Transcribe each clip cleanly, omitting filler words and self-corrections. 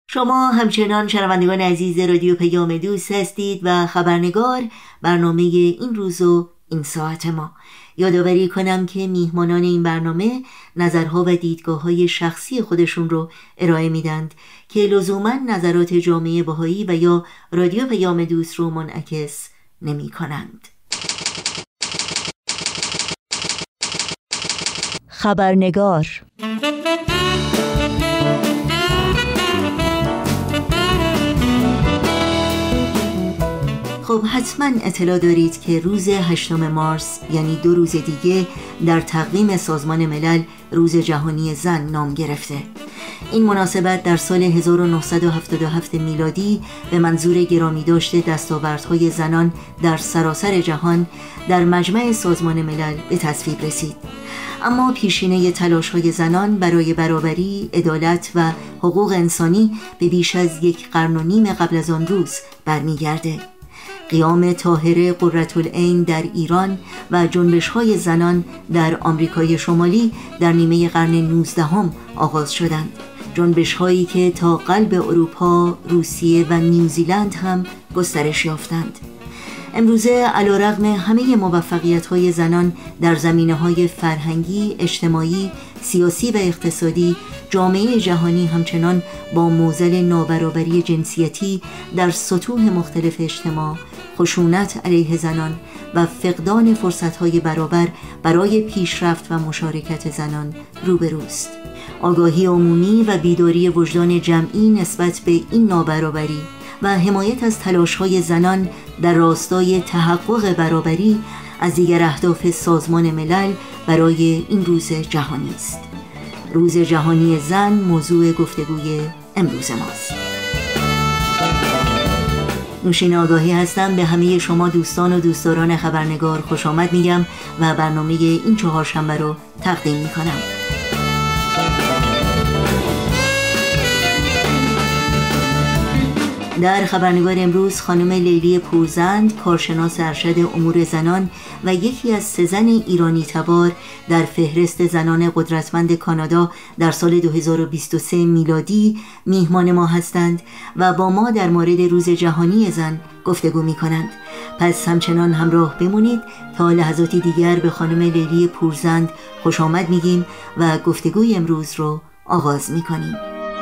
شما همچنان شنوندگان عزیز رادیو پیام دوست هستید و خبرنگار برنامه این روز و این ساعت ما. یادآوری کنم که میهمانان این برنامه نظرها و دیدگاه‌های شخصی خودشون رو ارائه میدند که لزوما نظرات جامعه بهایی و یا رادیو پیام دوست رو منعکس نمی کنند. خبرنگار. خب حتما اطلاع دارید که روز 8 مارس یعنی 2 روز دیگه در تقویم سازمان ملل روز جهانی زن نام گرفته. این مناسبت در سال 1977 میلادی به منظور گرامی داشته دستاوردهای زنان در سراسر جهان در مجمع سازمان ملل به تصویب رسید. اما پیشینه تلاش‌های زنان برای برابری، عدالت و حقوق انسانی به بیش از 1 قرن و نیم قبل از آن روز برمیگرده. قیام طاهره قرةالعین در ایران و جنبش‌های زنان در آمریکای شمالی در نیمه قرن 19 آغاز شدند. جنبش‌هایی که تا قلب اروپا، روسیه و نیوزیلند هم گسترش یافتند. امروزه علیرغم همه موفقیت‌های زنان در زمینه‌های فرهنگی، اجتماعی، سیاسی و اقتصادی، جامعه جهانی همچنان با معضل نابرابری جنسیتی در سطوح مختلف اجتماع، خشونت علیه زنان و فقدان فرصت‌های برابر برای پیشرفت و مشارکت زنان روبروست. آگاهی عمومی و بیداری وجدان جمعی نسبت به این نابرابری و حمایت از تلاش‌های زنان در راستای تحقق برابری از دیگر اهداف سازمان ملل برای این روز جهانی است. روز جهانی زن موضوع گفتگوی امروز ماست. نوشین آگاهی هستم. به همه شما دوستان و دوستداران خبرنگار خوش آمد میگم و برنامه این چهارشنبه رو تقدیم میکنم. در خبرنگار امروز خانم لیلی پورزند، کارشناس ارشد امور زنان و یکی از 3 زن ایرانی تبار در فهرست زنان قدرتمند کانادا در سال 2023 میلادی میهمان ما هستند و با ما در مورد روز جهانی زن گفتگو می کنند. پس همچنان همراه بمونید تا لحظاتی دیگر به خانم لیلی پورزند خوش آمد میگیم و گفتگوی امروز رو آغاز می کنیم.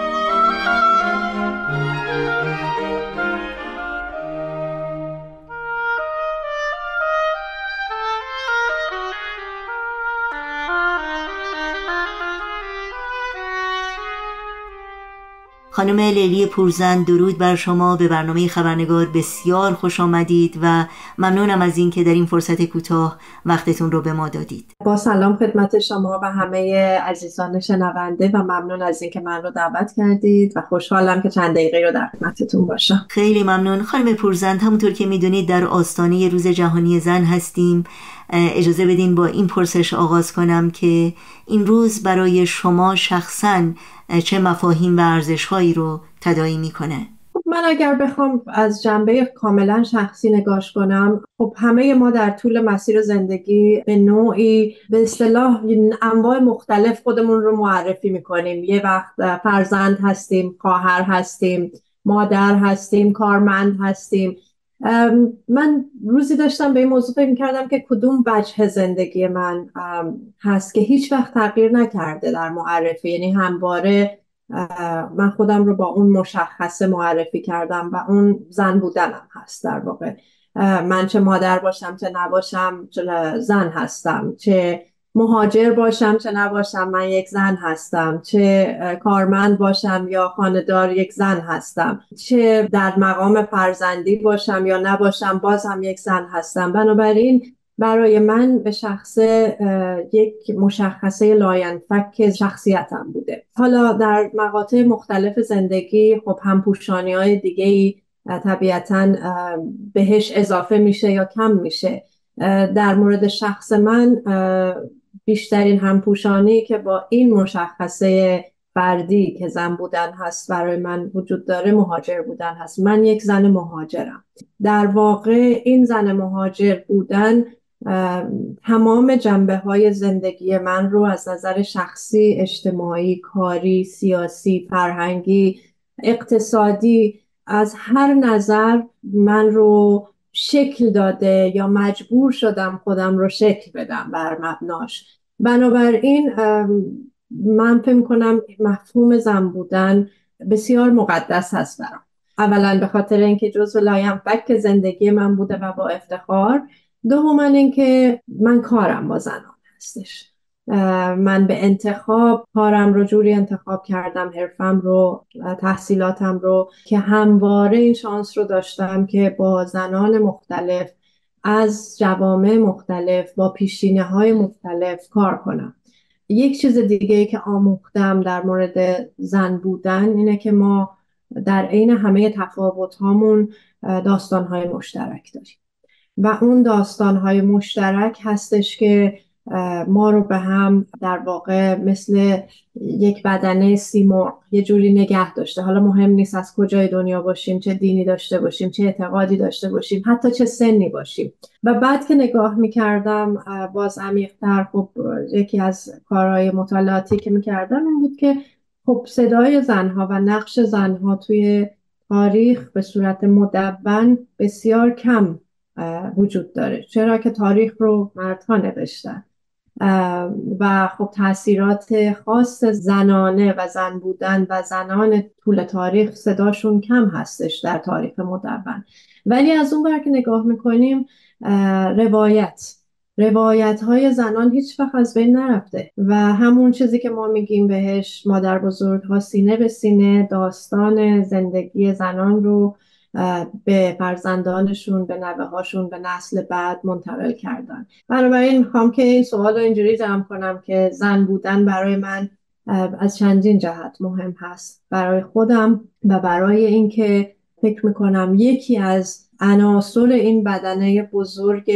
خانم لیلی پورزند، درود بر شما. به برنامه خبرنگار بسیار خوش آمدید و ممنونم از این که در این فرصت کوتاه وقتتون رو به ما دادید. با سلام خدمت شما و همه عزیزان شنونده و ممنون از این که من رو دعوت کردید و خوشحالم که چند دقیقه رو در خدمتتون باشم. خیلی ممنون. خانم پورزند، همونطور که میدونید در آستانه روز جهانی زن هستیم. اجازه بدین با این پرسش آغاز کنم که این روز برای شما شخصاً چه مفاهیم و ارزش‌هایی رو تداعی میکنه؟ من اگر بخوام از جنبه کاملا شخصی نگاش کنم، خب همه ما در طول مسیر زندگی به نوعی به اصطلاح انواع مختلف خودمون رو معرفی میکنیم. یه وقت فرزند هستیم، خواهر هستیم، مادر هستیم، کارمند هستیم. من روزی داشتم به این موضوع فکر می‌کردم که کدوم وجه زندگی من هست که هیچ وقت تغییر نکرده در معرفی، یعنی همواره من خودم رو با اون مشخصه معرفی کردم و اون زن بودنم هست. در واقع من چه مادر باشم چه نباشم چه زن هستم، چه مهاجر باشم چه نباشم من یک زن هستم، چه کارمند باشم یا خانه‌دار یک زن هستم، چه در مقام فرزندی باشم یا نباشم باز هم یک زن هستم. بنابراین برای من به شخص یک مشخصه لاینفک شخصیتم بوده. حالا در مقاطع مختلف زندگی خب همپوشانی‌های دیگه‌ای طبیعتاً بهش اضافه میشه یا کم میشه. در مورد شخص من بیشترین همپوشانی که با این مشخصه فردی که زن بودن هست برای من وجود داره مهاجر بودن هست. من یک زن مهاجرم. در واقع این زن مهاجر بودن تمام جنبه‌های زندگی من رو از نظر شخصی، اجتماعی، کاری، سیاسی، فرهنگی اقتصادی، از هر نظر من رو شکل داده یا مجبور شدم خودم رو شکل بدم بر مبناش. بنابراین من فکر کنم مفهوم زن بودن بسیار مقدس هست برام. اولا به خاطر اینکه جزو لاینفک زندگی من بوده و با افتخار. دوما اینکه من کارم با زنان هستش. من به انتخاب کارم رو جوری انتخاب کردم، حرفم رو، تحصیلاتم رو، که همواره این شانس رو داشتم که با زنان مختلف از جوامع مختلف با پیشینه‌های مختلف کار کنم. یک چیز دیگه ای که آموختم در مورد زن بودن اینه که ما در عین همه تفاوت هامون داستان های مشترک داریم و اون داستان های مشترک هستش که ما رو به هم در واقع مثل یک بدنه سیمرغ یه جوری نگه داشته. حالا مهم نیست از کجای دنیا باشیم، چه دینی داشته باشیم، چه اعتقادی داشته باشیم، حتی چه سنی باشیم. و بعد که نگاه میکردم باز عمیق‌تر، خب یکی از کارهای مطالعاتی که میکردم این بود که خب صدای زنها و نقش زنها توی تاریخ به صورت مدون بسیار کم وجود داره، چرا که تاریخ رو مردها نوشتن و خب تاثیرات خاص زنانه و زن بودن و زنان طول تاریخ صداشون کم هستش در تاریخ مدون. ولی از اون ور که نگاه میکنیم روایت های زنان هیچ وقت از بین نرفته و همون چیزی که ما میگیم بهش مادر بزرگ ها سینه به سینه داستان زندگی زنان رو به فرزندانشون، به نوه هاشون، به نسل بعد منتقل کردن. بنابراین میخوام که این سوال رو اینجوری جمع کنم که زن بودن برای من از چندین جهت مهم هست، برای خودم و برای اینکه فکر میکنم یکی از عناصر این بدنه بزرگ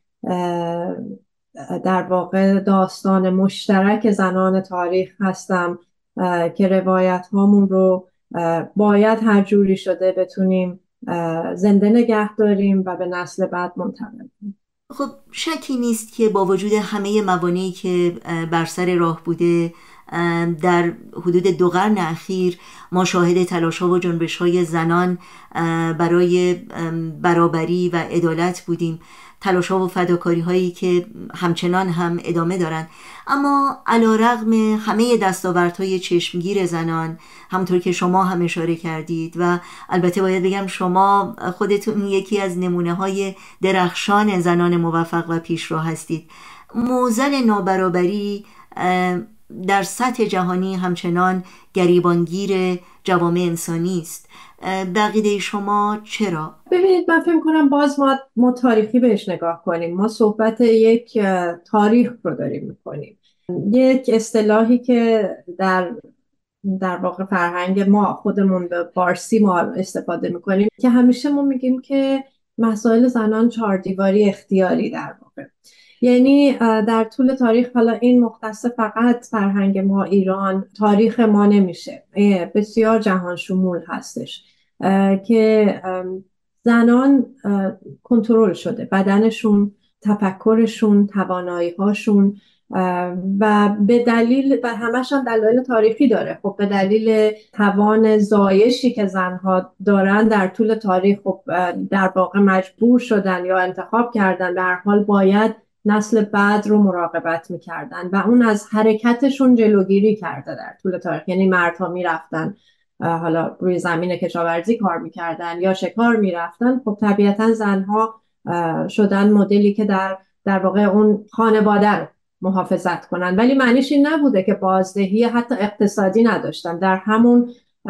در واقع داستان مشترک زنان تاریخ هستم که روایت هامون رو باید هر جوری شده بتونیم زنده نگه داریم و به نسل بعد منتقل کنیم. خب شکی نیست که با وجود همه موانعی که بر سر راه بوده در حدود 2 قرن اخیر ما شاهد تلاش‌ها و جنبش‌های زنان برای برابری و عدالت بودیم، تلاش‌ها و فداکاری‌هایی که همچنان هم ادامه دارند. اما علی‌رغم همه دستاوردهای چشمگیر زنان، همونطور که شما هم اشاره کردید و البته باید بگم شما خودتون یکی از نمونه‌های درخشان زنان موفق و پیشرو هستید، معضل نابرابری در سطح جهانی همچنان گریبانگیر جوامع انسانی است. بقیده شما چرا؟ ببینید من فکر کنم باز ما تاریخی بهش نگاه کنیم. ما صحبت یک تاریخ رو داریم میکنیم، یک اصطلاحی که در واقع فرهنگ ما خودمون به فارسی ما استفاده میکنیم که همیشه ما میگیم که مسائل زنان 4 دیواری اختیاری در واقع، یعنی در طول تاریخ، حالا این مختص فقط فرهنگ ما ایران، تاریخ ما نمیشه، بسیار جهان شمول هستش که زنان کنترل شده، بدنشون، تفکرشون، توانایی‌هاشون و به دلیل و همش هم دلایل تاریخی داره. خب به دلیل توان زایشی که زنها دارن در طول تاریخ، خب در واقع مجبور شدن یا انتخاب کردن، به هر حال باید نسل بعد رو مراقبت میکردن و اون از حرکتشون جلوگیری کرده در طول تاریخ. یعنی مردها میرفتن حالا روی زمین کشاورزی کار میکردن یا شکار میرفتن، خب طبیعتا زنها شدن مدلی که در واقع اون خانواده رو محافظت کنن، ولی معنیش این نبوده که بازدهی حتی اقتصادی نداشتن. در همون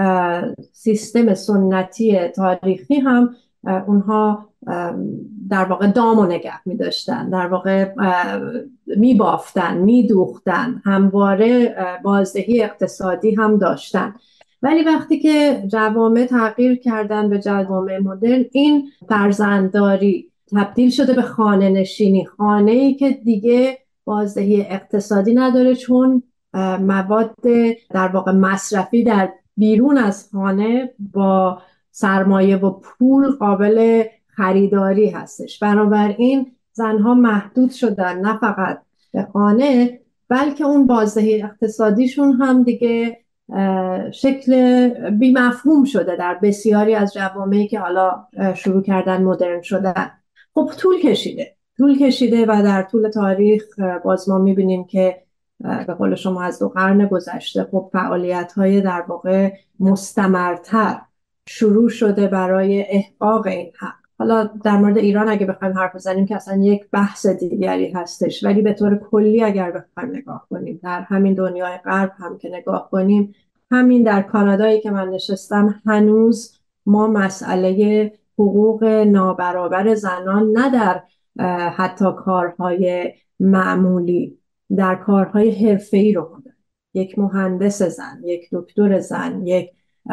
سیستم سنتی تاریخی هم اونها در واقع دامو نگه می داشتن، در واقع می بافتن، می دوختن، همواره بازدهی اقتصادی هم داشتن. ولی وقتی که جوامع تغییر کردن به جوامع مدرن، این فرزندداری تبدیل شده به خانه نشینی، خانه‌ای که دیگه بازدهی اقتصادی نداره، چون مواد در واقع مصرفی در بیرون از خانه با سرمایه و پول قابل خریداری هستش. بنابراین زنها محدود شدن نه فقط به خانه، بلکه اون بازدهی اقتصادیشون هم دیگه شکل بی‌مفهوم شده در بسیاری از جوامعی که حالا شروع کردن مدرن شدن. خب طول کشیده و در طول تاریخ باز ما میبینیم که به قول شما از 2 قرن گذشته خب فعالیت‌های در واقع مستمرتر شروع شده برای احقاق این حق. حالا در مورد ایران اگه بخوایم حرف بزنیم که اصلا یک بحث دیگری هستش، ولی به طور کلی اگر بخوایم نگاه کنیم در همین دنیای غرب هم که نگاه کنیم، همین در کانادایی که من نشستم هنوز ما مسئله حقوق نابرابر زنان نه در حتی کارهای معمولی، در کارهای حرفه‌ای رو داریم. یک مهندس زن، یک دکتر زن، یک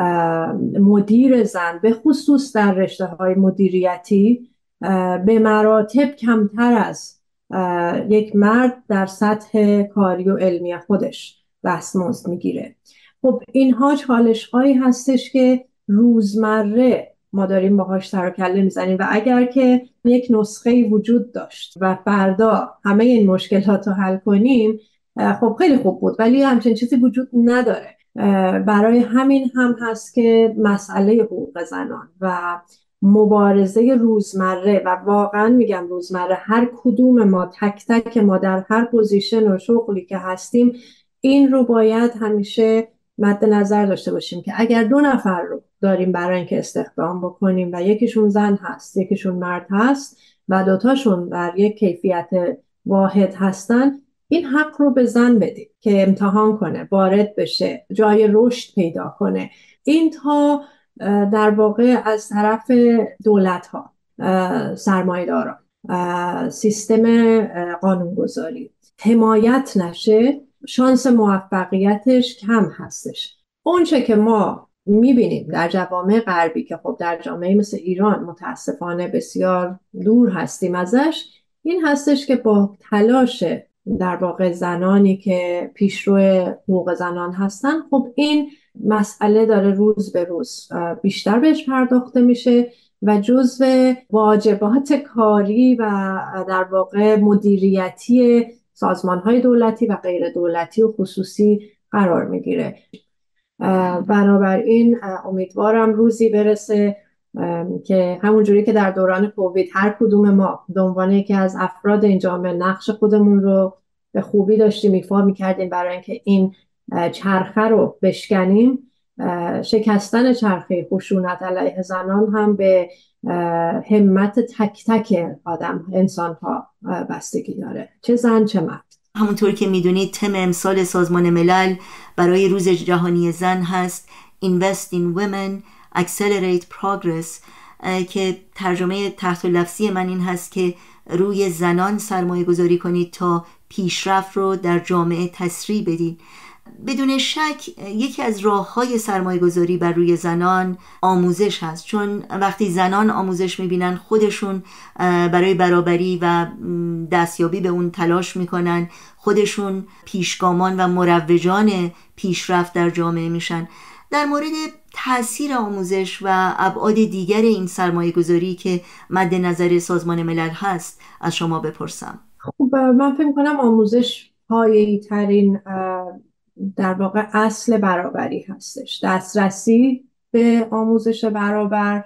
مدیر زن، به خصوص در رشته‌های مدیریتی به مراتب کمتر از یک مرد در سطح کاری و علمی خودش دستمزد میگیره. خب اینها چالش‌هایی هستش که روزمره ما داریم باهاش سر و کله میزنیم و اگر که یک نسخه وجود داشت و فردا همه این مشکلات رو حل کنیم خب خیلی خوب بود، ولی همچین چیزی وجود نداره. برای همین هم هست که مسئله حقوق زنان و مبارزه روزمره، و واقعا میگم روزمره، هر کدوم ما تک تک ما در هر پوزیشن و شغلی که هستیم این رو باید همیشه مد نظر داشته باشیم که اگر 2 نفر رو داریم برای اینکه استخدام بکنیم و یکیشون زن هست یکیشون مرد هست و 2 تاشون در یک کیفیت واحد هستن، این حق رو به زن بدیم که امتحان کنه، وارد بشه، جای رشد پیدا کنه. این تا در واقع از طرف دولت ها، سرمایه‌داران، سیستم قانونگذاری حمایت نشه، شانس موفقیتش کم هستش. اونچه که ما میبینیم در جوامع غربی که خب در جامعه مثل ایران متاسفانه بسیار دور هستیم ازش، این هستش که با تلاش در واقع زنانی که پیشرو حقوق زنان هستن، خب این مسئله داره روز به روز بیشتر بهش پرداخته میشه و جزو واجبات کاری و در واقع مدیریتی سازمان‌های دولتی و غیر دولتی و خصوصی قرار میگیره. بنابراین امیدوارم روزی برسه که همونجوری که در دوران کووید هر کدوم ما به عنوان یکی از افراد این جامعه نقش خودمون رو به خوبی داشتیم ایفا می‌کردیم برای اینکه این چرخه رو بشکنیم، شکستن چرخه خشونت علیه زنان هم به همت تک تک انسان‌ها بستگی داره، چه زن چه مرد. همونطور که میدونید تم امسال سازمان ملل برای روز جهانی زن هست Invest in Women Accelerate Progress، که ترجمه تحت لفظی من این هست که روی زنان سرمایه گذاری کنید تا پیشرفت رو در جامعه تسریع بدید. بدون شک یکی از راه‌های سرمایه‌گذاری بر روی زنان آموزش هست، چون وقتی زنان آموزش می‌بینن خودشون برای برابری و دستیابی به اون تلاش می‌کنن، خودشون پیشگامان و مروجان پیشرفت در جامعه میشن. در مورد تأثیر آموزش و ابعاد دیگر این سرمایه‌گذاری که مد نظر سازمان ملل هست از شما بپرسم. خب من فکر می‌کنم آموزش پایه‌ای ترین در واقع اصل برابری هستش، دسترسی به آموزش برابر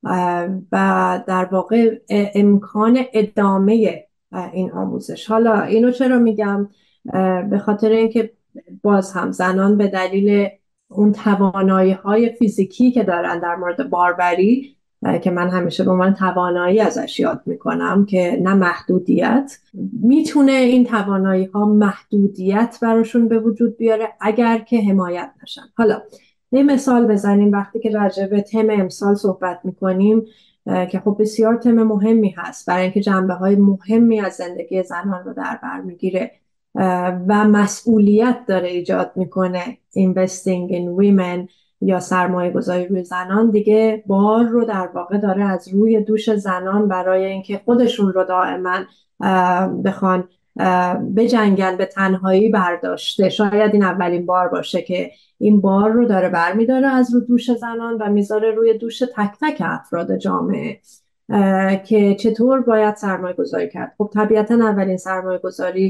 و در واقع امکان ادامه این آموزش. حالا اینو چرا میگم؟ به خاطر اینکه باز هم زنان به دلیل اون توانایی‌های فیزیکی که دارن در مورد باربری، که من همیشه به عنوان توانایی ازش یاد میکنم که نه محدودیت، میتونه این توانایی ها محدودیت براشون به وجود بیاره اگر که حمایت نشن. حالا یه مثال بزنیم. وقتی که راجع به تم امسال صحبت میکنیم که خب بسیار تم مهمی هست برای اینکه جنبه های مهمی از زندگی زنان رو در بر میگیره و مسئولیت داره ایجاد میکنه، Investing in Women یا سرمایه گذاری روی زنان، دیگه بار رو در واقع داره از روی دوش زنان برای اینکه خودشون رو دائما بخوان بجنگن به تنهایی برداشته. شاید این اولین بار باشه که این بار رو داره برمیداره از رو دوش زنان و میذاره روی دوش تک تک افراد جامعه که چطور باید سرمایه گذاری کرد. خب طبیعتا اولین سرمایه گذاری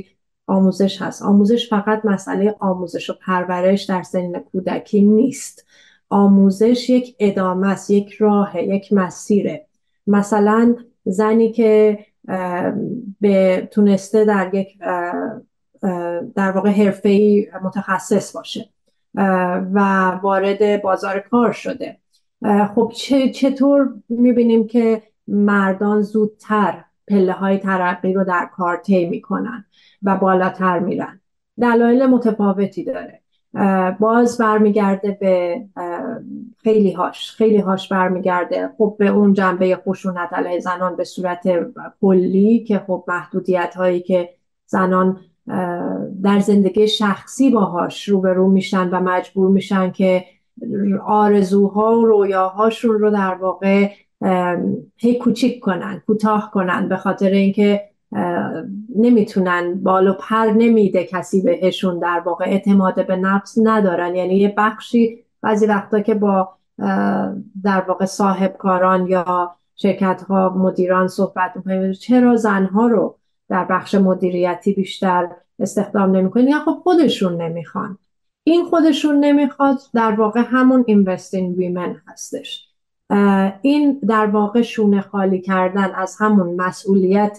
آموزش هست. آموزش فقط مسئله آموزش و پرورش در سن کودکی نیست. آموزش یک ادامه است، یک راه، یک مسیره. مثلا زنی که به تونسته در یک در واقع حرفه‌ای متخصص باشه و وارد بازار کار شده، خب چطور میبینیم که مردان زودتر پله های ترقی رو در کار طی میکنن و بالاتر میرن؟ دلایل متفاوتی داره. باز برمیگرده به خیلی هاش برمیگرده خب به اون جنبه خشونت علیه زنان به صورت کلی که خب محدودیت هایی که زنان در زندگی شخصی باهاش روبرو میشن و مجبور میشن که آرزوها و رویاهاشون رو در واقع هی کوچیک کنن، کوتاه کنن، به خاطر اینکه نمیتونن، بال و پر نمیده کسی بهشون، در واقع اعتماد به نفس ندارن. یعنی یه بخشی بعضی وقتا که با در واقع صاحبکاران یا شرکت ها مدیران صحبت میکنیم، چرا زنها رو در بخش مدیریتی بیشتر استخدام نمیکنین؟ یا خب خودشون نمیخوان. این خودشون نمیخواد در واقع همون invest in women هستش. این در واقع شونه خالی کردن از همون مسئولیت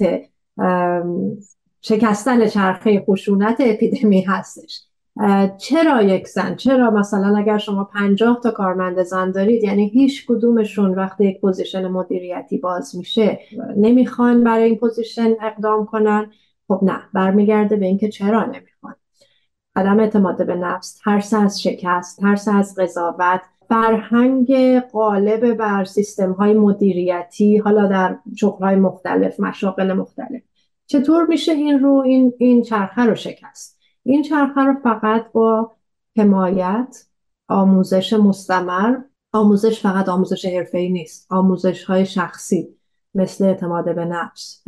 شکستن چرخه خشونت اپیدمی هستش. چرا یک زن؟ چرا مثلا اگر شما 50 تا کارمند زن دارید، یعنی هیچ کدومشون وقتی یک پوزیشن مدیریتی باز میشه نمیخوان برای این پوزیشن اقدام کنن؟ خب نه، برمیگرده به اینکه چرا نمیخوان. عدم اعتماد به نفس، ترس از شکست، ترس از قضاوت، فرهنگ غالب بر سیستم های مدیریتی، حالا در شغل‌های مختلف، مشاغل مختلف. چطور میشه این چرخه رو شکست؟ این چرخه رو فقط با حمایت، آموزش مستمر، آموزش فقط آموزش حرفه‌ای نیست، آموزش های شخصی مثل اعتماد به نفس،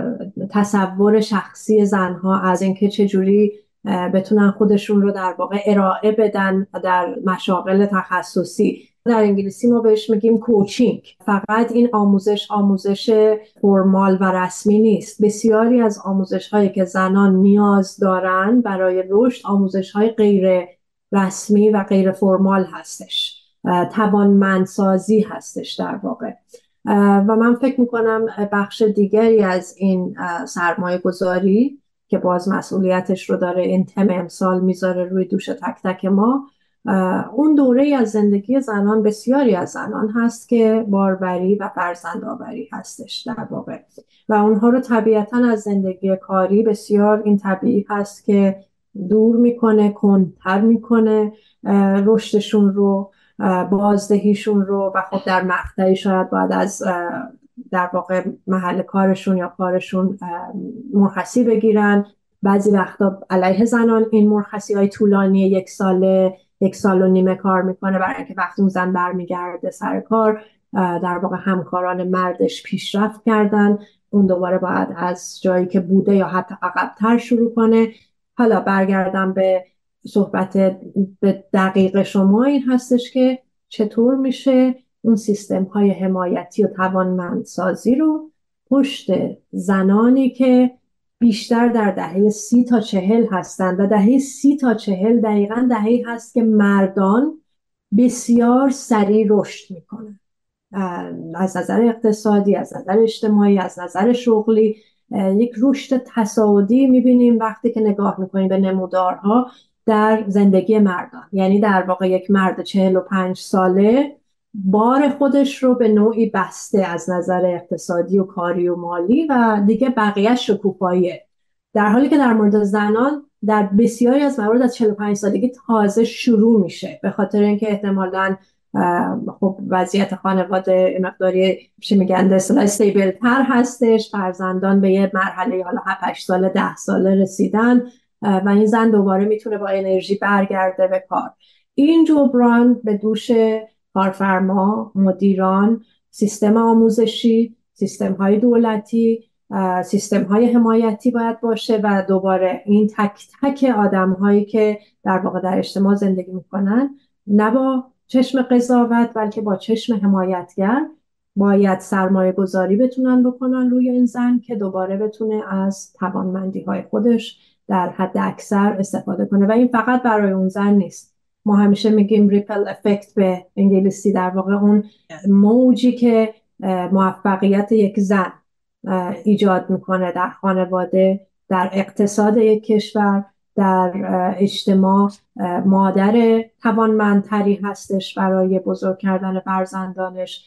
تصور شخصی زنها از اینکه چجوری بتونن خودشون رو در واقع ارائه بدن در مشاغل تخصصی. در انگلیسی ما بهش میگیم کوچینگ. فقط این آموزش فرمال و رسمی نیست. بسیاری از آموزش هایی که زنان نیاز دارن برای رشد، آموزش های غیر رسمی و غیر فرمال هستش، توانمندسازی هستش در واقع. و من فکر میکنم بخش دیگری از این سرمایه گذاری که باز مسئولیتش رو داره این تم امسال میذاره روی دوش تک تک ما، اون دوره از زندگی زنان، بسیاری از زنان هست که باروری و فرزندآوری هستش در واقع، و اونها رو طبیعتا از زندگی کاری بسیار این طبیعی هست که دور میکنه، کندتر میکنه رشدشون رو، بازدهیشون رو، و خب در مقطعی شاید باید از در واقع محل کارشون یا کارشون مرخصی بگیرن. بعضی وقتا علیه زنان این مرخصی های طولانی 1 سال و نیمه کار میکنه، برای اینکه وقتی اون زن برمیگرده سر کار در واقع همکاران مردش پیشرفت کردن، اون دوباره باید از جایی که بوده یا حتی عقب‌تر شروع کنه. حالا برگردم به صحبت به دقیق شما، این هستش که چطور میشه اون سیستم های حمایتی و توانمندسازی رو پشت زنانی که بیشتر در دهه 30 تا 40 هستند، و دهه 30 تا 40 دقیقاً دهه‌ای هست که مردان بسیار سریع رشد میکنن، از نظر اقتصادی، از نظر اجتماعی، از نظر شغلی. یک رشد تصاعدی میبینیم وقتی که نگاه میکنیم به نمودارها در زندگی مردان. یعنی در واقع یک مرد 45 ساله بار خودش رو به نوعی بسته از نظر اقتصادی و کاری و مالی، و دیگه بقیه شکوفاییه. در حالی که در مورد زنان در بسیاری از موارد از 45 سالگی تازه شروع میشه، به خاطر اینکه احتمالاً خب وضعیت خانواده مقداری چی میگن به اصطلاح استیبل تر هستش، فرزندان به یه مرحله حالا 7-8 ساله 10 ساله رسیدن و این زن دوباره میتونه با انرژی برگرده به کار. این جبران به دوش کارفرما، مدیران، سیستم آموزشی، سیستم های دولتی، سیستم های حمایتی باید باشه، و دوباره این تک تک آدم هایی که در واقع در اجتماع زندگی میکنن، نه با چشم قضاوت بلکه با چشم حمایتگر، باید سرمایه گذاری بتونن بکنن روی این زن که دوباره بتونه از توانمندی های خودش در حد اکثر استفاده کنه. و این فقط برای اون زن نیست. ما همیشه میگیم ریپل افکت به انگلیسی، در واقع اون موجی که موفقیت یک زن ایجاد میکنه در خانواده، در اقتصاد یک کشور، در اجتماع. مادر توانمندتری هستش برای بزرگ کردن فرزندانش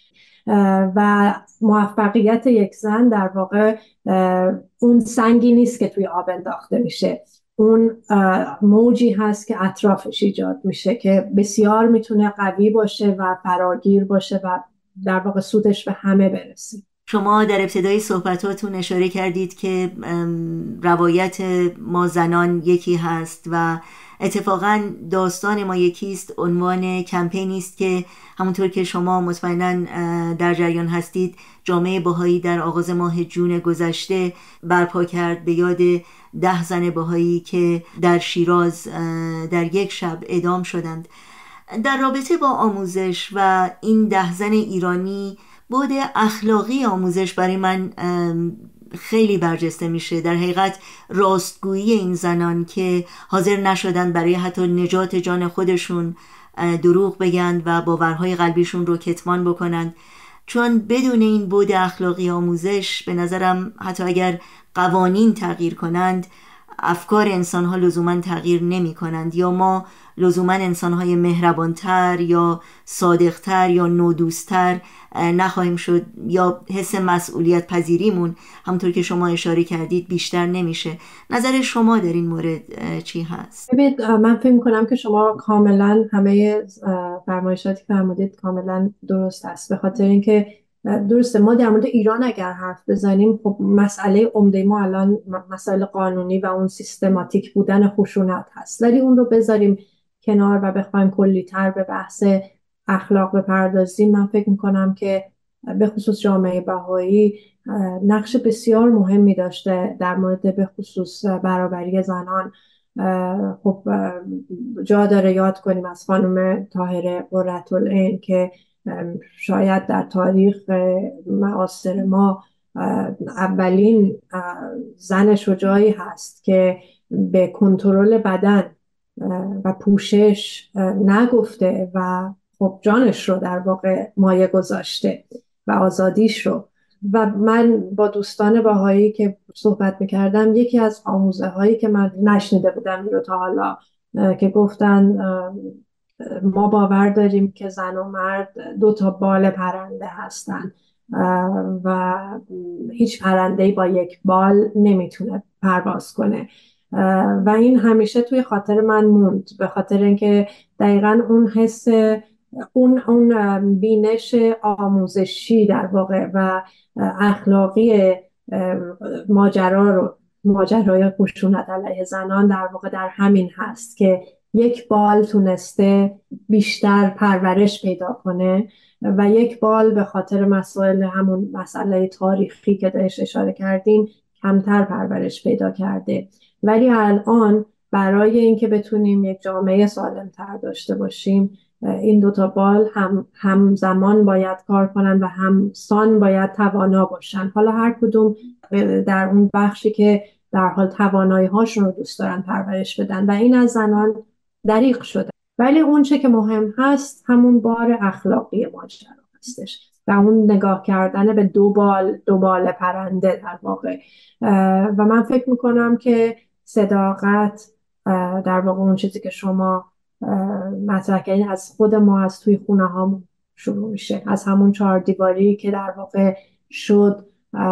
و موفقیت یک زن در واقع اون سنگی نیست که توی آب انداخته میشه، اون موجی هست که اطرافش ایجاد میشه که بسیار میتونه قوی باشه و فراگیر باشه و در واقع سودش به همه برسه. شما در ابتدای صحبتاتون اشاره کردید که روایت ما زنان یکی هست و اتفاقا داستان ما یکیست. عنوان کمپینی است که همونطور که شما مطمئنا در جریان هستید جامعه بهایی در آغاز ماه جون گذشته برپا کرد به یاد 10 زن بهایی که در شیراز در یک شب اعدام شدند. در رابطه با آموزش و این 10 زن ایرانی، بعد اخلاقی آموزش برای من خیلی برجسته میشه. در حقیقت راستگویی این زنان که حاضر نشدن برای حتی نجات جان خودشون دروغ بگن و باورهای قلبیشون رو کتمان بکنند، چون بدون این بعد اخلاقی آموزش به نظرم حتی اگر قوانین تغییر کنند افکار انسانها لزوما تغییر نمی کنند، یا ما لزوما انسانهای مهربانتر یا صادقتر یا نودوستر نخواهیم شد، یا حس مسئولیت پذیریمون همونطور که شما اشاره کردید بیشتر نمیشه. نظر شما در این مورد چی هست؟ من فکر می‌کنم که شما کاملا همه فرمایشاتی که فرمودید کاملا درست است، به خاطر اینکه درسته ما در مورد ایران اگر حرف بزنیم، خب مسئله عمده ما الان مسائل قانونی و اون سیستماتیک بودن خشونت هست، ولی اون رو بذاریم کنار و بخوایم کلی‌تر به بحث اخلاق بپردازیم. من فکر میکنم که به خصوص جامعه بهایی نقش بسیار مهمی داشته در مورد به خصوص برابری زنان. خب جا داره یاد کنیم از خانم طاهره قرةالعین که شاید در تاریخ معاصر ما اولین زن شجاعی هست که به کنترل بدن و پوشش نگفته و خب جانش رو در واقع مایه گذاشته و آزادیش رو. و من با دوستان بهایی که صحبت میکردم، یکی از آموزه هایی که من نشنیده بودم رو تا حالا که گفتن ما باور داریم که زن و مرد 2 بال پرنده هستن و هیچ پرنده‌ای با یک بال نمیتونه پرواز کنه و این همیشه توی خاطر من موند، به خاطر اینکه دقیقاً اون حس اون بینش آموزشی در واقع و اخلاقی ماجرای خشونت علیه زنان در واقع در همین هست که یک بال تونسته بیشتر پرورش پیدا کنه و یک بال به خاطر همون مسئله تاریخی که بهش اشاره کردیم کمتر پرورش پیدا کرده. ولی الان برای اینکه بتونیم یک جامعه سالم‌تر داشته باشیم، این 2 بال همزمان باید کار کنن و همسان باید توانا باشن، حالا هر کدوم در اون بخشی که در حال توانایی هاشون رو دوست دارن پرورش بدن و این از زنان دریغ شده. ولی اون چه که مهم هست همون بار اخلاقی ماجرا هستش و اون نگاه کردن به 2 بال پرنده در واقع. و من فکر میکنم که صداقت در واقع اون چیزی که شما مطرح کردین از خود ما، از توی خونه ها شروع میشه، از همون 4 دیواری که در واقع شد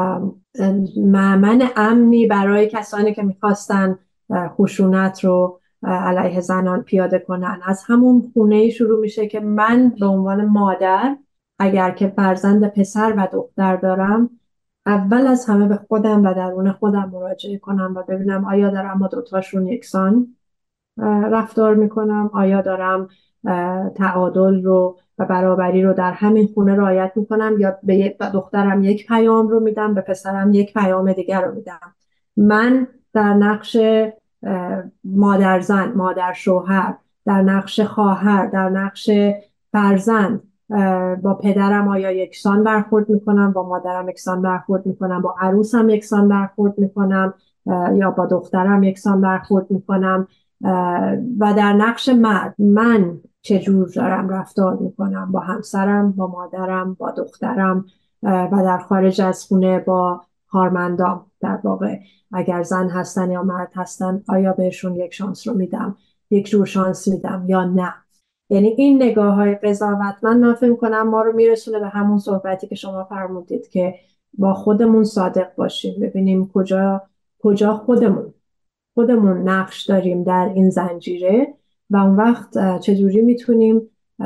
مأمن امنی برای کسانی که میخواستن خشونت رو علیه زنان پیاده کنن. از همون خونه شروع میشه که من به عنوان مادر اگر که فرزند پسر و دختر دارم، اول از همه به خودم و درون خودم مراجعه کنم و ببینم آیا دارم با 2 تاشون یکسان رفتار میکنم، آیا دارم تعادل رو و برابری رو در همین خونه رعایت میکنم، یا به دخترم یک پیام رو میدم، به پسرم یک پیام دیگر رو میدم. من در نقش مادر زن، مادر شوهر، در نقش خواهر، در نقش فرزند با پدرم آیا یکسان برخورد میکنم، با مادرم یکسان برخورد میکنم، با عروسم یکسان برخورد میکنم، یا با دخترم یکسان برخورد میکنم و در نقش مرد من چجور دارم رفتار میکنم با همسرم، با مادرم، با دخترم و در خارج از خونه با کارمندام. در واقع اگر زن هستن یا مرد هستن آیا بهشون یک شانس رو میدم، یک جور شانس میدم یا نه. یعنی این نگاه های قضاوتمند من فکر کنم ما رو میرسونه به همون صحبتی که شما فرمودید که با خودمون صادق باشیم، ببینیم کجا خودمون نقش داریم در این زنجیره و اون وقت چجوری میتونیم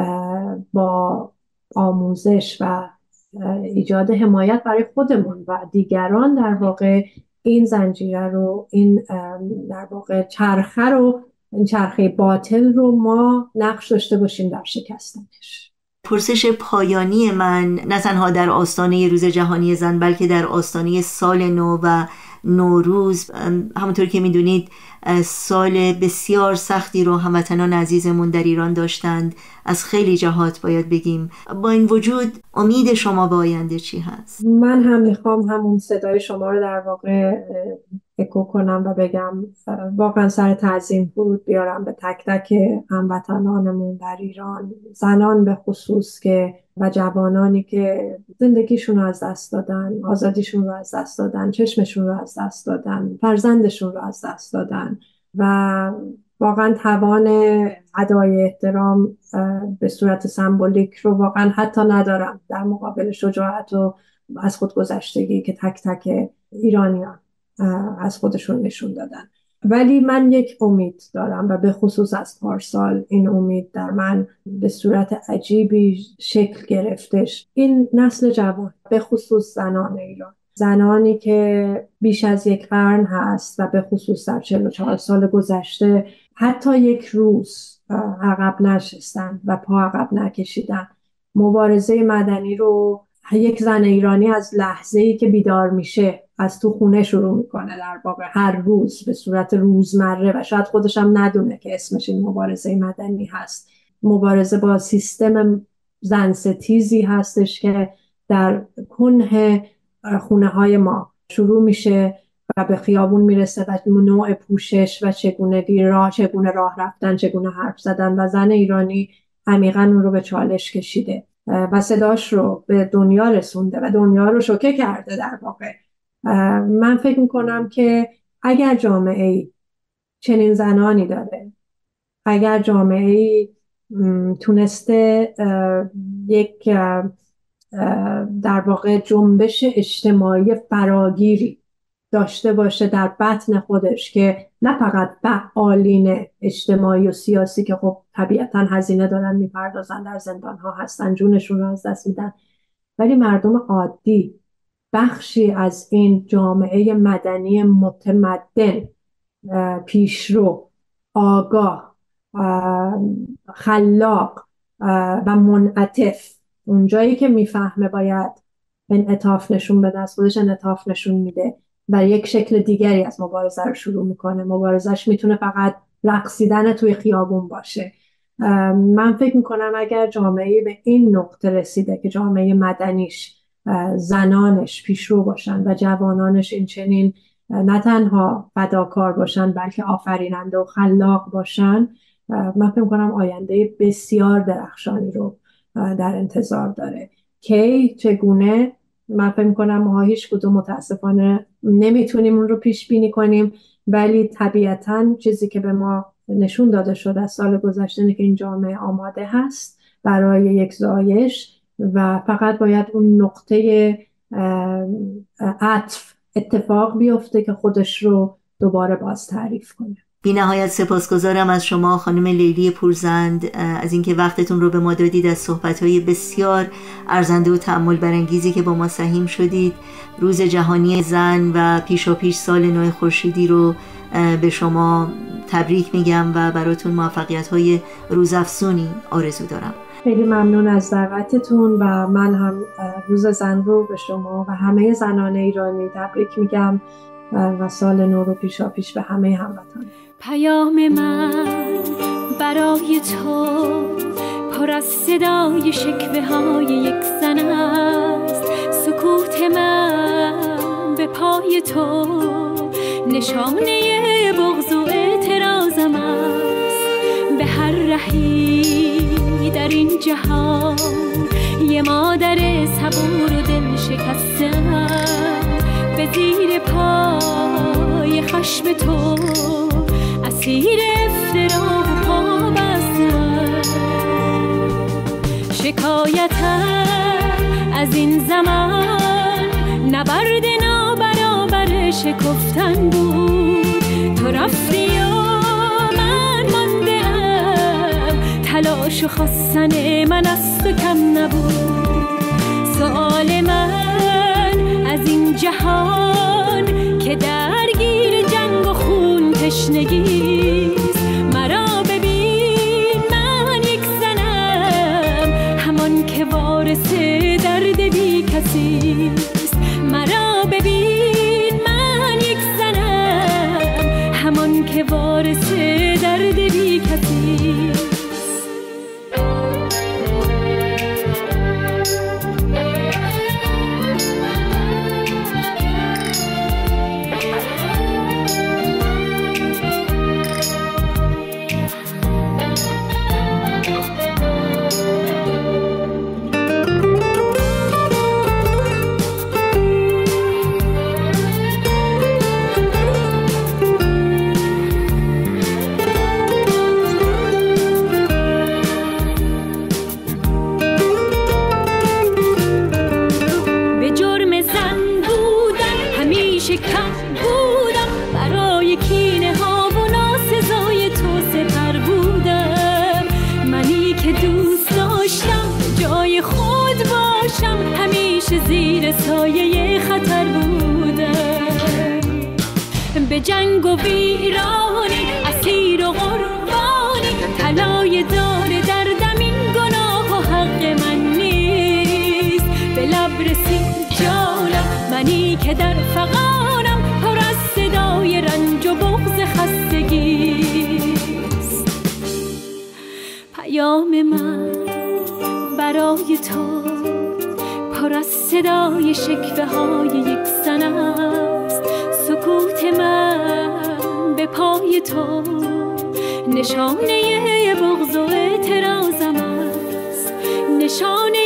با آموزش و ایجاد حمایت برای خودمون و دیگران در واقع این زنجیره رو، این در واقع این چرخه باطل رو ما نقش داشته باشیم در شکستنش. پرسش پایانی من نه تنها در آستانه روز جهانی زن بلکه در آستانه سال نو و نوروز، همونطور که میدونید سال بسیار سختی رو هموطنان عزیزمون در ایران داشتند از خیلی جهات باید بگیم. با این وجود امید شما به آینده چی هست؟ من هم میخوام همون صدای شما رو در واقع اکو کنم و بگم واقعا سر تعظیم فرود بیارم به تک تک هموطنانمون در ایران، زنان به خصوص که و جوانانی که زندگیشون رو از دست دادن، آزادیشون رو از دست دادن، چشمشون رو از دست دادن، فرزندشون رو از دست دادن و واقعا توان ادای احترام به صورت سمبولیک رو واقعا حتی ندارم در مقابل شجاعت و از خودگذشتگی که تک تک ایرانیان از خودشون نشون دادن. ولی من یک امید دارم و به خصوص از پارسال این امید در من به صورت عجیبی شکل گرفتش. این نسل جوان به خصوص زنان ایران، زنانی که بیش از یک قرن هست و به خصوص در 44 سال گذشته حتی یک روز عقب نشستن و پا عقب نکشیدن. مبارزه مدنی رو یک زن ایرانی از لحظه‌ای که بیدار میشه از تو خونه شروع میکنه، در واقع هر روز به صورت روزمره و شاید خودش هم ندونه که اسمش این مبارزه مدنی هست. مبارزه با سیستم زنستیزی هستش که در کنه خونه های ما شروع میشه و به خیابون میرسه و نوع پوشش و چگونه راه رفتن، چگونه حرف زدن و زن ایرانی عمیقاً اون رو به چالش کشیده و صداش رو به دنیا رسونده و دنیا رو شوکه کرده. در واقع من فکر میکنم که اگر جامعه‌ای چنین زنانی داره، اگر جامعه‌ای تونسته یک در واقع جنبش اجتماعی فراگیری داشته باشه در بطن خودش که نه فقط فعالین اجتماعی و سیاسی که خب طبیعتا هزینه دارن میپردازن، در زندان ها هستن، جونشون رو از دست میدن، ولی مردم عادی بخشی از این جامعه مدنی متمدن، پیشرو، آگاه، خلاق و منعطف، اونجایی که میفهمه باید انعطاف نشون بده از خودش انعطاف نشون میده و یک شکل دیگری از مبارزه رو شروع میکنه. مبارزش میتونه فقط رقصیدن توی خیابون باشه. من فکر میکنم اگر جامعه به این نقطه رسیده که جامعه مدنیش، زنانش پیشرو باشن و جوانانش این چنین نه تنها فداکار باشن بلکه آفریننده و خلاق باشن، من فکر میکنم آینده بسیار درخشانی رو در انتظار داره. چگونه؟ من فکر میکنم ما هیچ کدوم متاسفانه نمیتونیم اون رو پیش بینی کنیم، ولی طبیعتاً چیزی که به ما نشون داده شده از سال گذشته اینه که این جامعه آماده هست برای یک زایش و فقط باید اون نقطه عطف اتفاق بیفته که خودش رو دوباره باز تعریف کنه. بی نهایت سپاسگزارم از شما خانم لیلی پورزند از اینکه وقتتون رو به ما دادید، از صحبت‌های بسیار ارزنده و تأمل برانگیزی که با ما سهیم شدید. روز جهانی زن و پیشاپیش سال نو خورشیدی رو به شما تبریک میگم و براتون موفقیت‌های روزافزونی آرزو دارم. خیلی ممنون از دعوتتون و من هم روز زن رو به شما و همه زنان ایرانی تبریک میگم و سال نو رو پیشاپیش به همه هموطنان. پیام من برای تو پر از صدای شکوه های یک زن است، سکوت من به پای تو نشانه بغض و اعتراضم است. به هر رهی در این جهان یه مادر صبور و دل شکستم، به زیر پای خشم تو اسیر افترا و پا بستم. شکایتم از این زمان نبرد نابرابر شکفتن بود. تو رفتی و من ماندم، تلاش و خواستن من از تو کم نبود. سؤال من از این جهان که درگیر جنگ و خون تشنگیست، مرا ببین من یک زنم همان که وارث درد بی کسیست. مرا ببین من یک زنم همان که وارث درد بی کسیست. کم بودم برای کینه ها و ناسزای تو سپر بودم. منی که دوست داشتم جای خود باشم، همیشه زیر سایه خطر بودم. به جنگ و ویرانی اسیر و قربانی، طلای دار دردم این گناه و حق من نیست. به لب رسید جانم منی که در فغانم پر از صدای رنج و بغض خستگیست. پیام من برای تو پر از صدای شکوه های یک زن است. سکوت من به پای تو نشانه بغض و اعتراضم است. نشانه